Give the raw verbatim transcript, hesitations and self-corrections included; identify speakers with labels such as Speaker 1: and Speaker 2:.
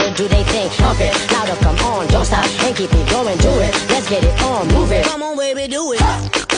Speaker 1: to do they thing. Pump it, louder, come on, don't stop, and keep it going, do it. Let's get it on, move it. Come on, baby, do it.